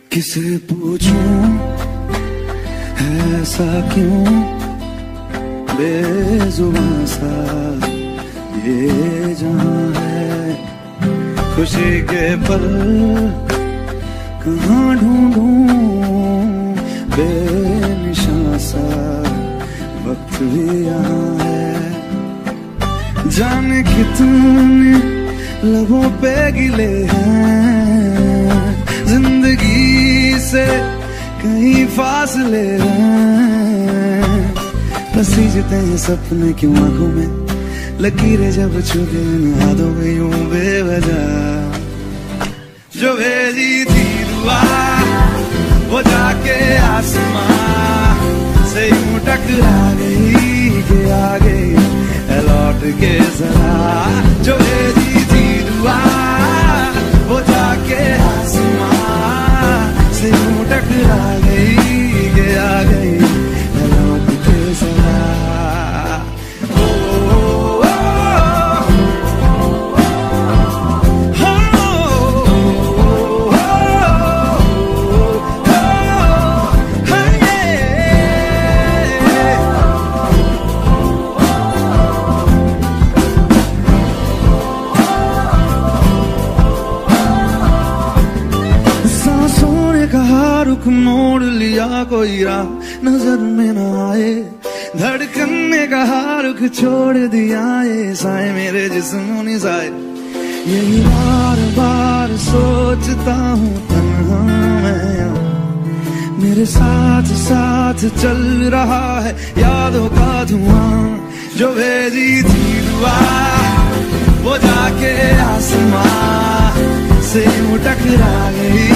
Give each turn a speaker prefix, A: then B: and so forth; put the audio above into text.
A: किसे पूछूं ऐसा क्यों बेजुबां सा ये जहां है। खुशी के पल कहाँ ढूंढूं बेनिशां सा वक्त भी यहाँ है। जाने कितने लबों पे गिले हैं, जिंदगी से कहीं फासले हैं। पसीजते हैं सपने क्यों आंखों में, लकीरें जब छूटे यादों में यूं बेवजह। जो भेजी थी दुआ वो जाके आसमां से यूं टकरा गई कि आ गई लौट के जरा। जो भेजी थी दुआ वो जाके आसमां से यूं टकरा गई कि आ गई लौट के जरा। रुख मोड़ लिया कोई राह नजर में न आए, धड़कन ने कहा रुख छोड़ दिया ये साए मेरे जिस्म निसाए। यही बार बार सोचता हूँ तन्हा मैं, मेरे साथ साथ चल रहा है यादों का धुआं। जो भेजी थी दुआ वो जाके आसमां से यूं टकरा गई